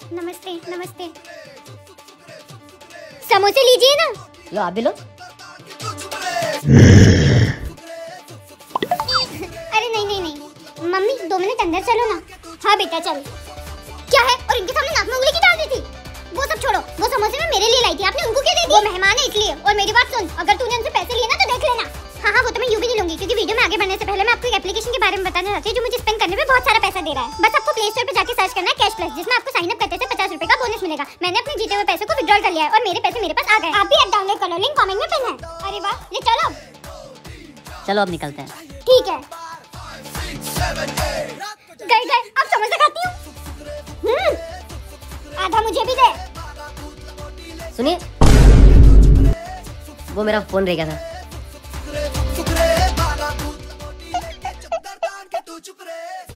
नमस्ते नमस्ते। समोसे लीजिए ना। लो आप भी लो। अरे नहीं नहीं नहीं मम्मी 2 मिनट अंदर चलो ना। हाँ बेटा चल। क्या है और इनके सामने नाक में उंगली की डाल दी थी। वो सब छोड़ो, वो समोसे मैं मेरे लिए लाई थी, आपने उनको क्यों दे दिए? वो मेहमान है इसलिए। और मेरी बात सुन, अगर तूने उनसे पैसे लिए ना तो देख लेना। हाँ हाँ वो तो मैं यूं भी नहीं लूंगी, क्योंकि वीडियो में आगे बढ़ने से पहले मैं आपको एक एप्लीकेशन के बारे में बताना चाहती हूँ जो मुझे स्पेंड करने में बहुत सारा पैसा दे रहा है। बस आपको प्ले स्टोर पे जाके सर्च करना है कैश प्लस, जिसमें आपको साइन अप करते से 50 रुपए का बोनस मिलेगा। मैंने अपने जीते हुए पैसे को विड्रॉल कर लिया है और मेरे पैसे मेरे पास आ गए। आप भी ऐप डाउनलोड कर लो, लिंक कमेंट में पिन है। अरे वाह, ले चलो। चलो अब निकलते हैं। ठीक है। गए गए, अब समोसा खाती हूँ। आधा मुझे भी दे। सुनिए, वो मेरा फोन रह गया था।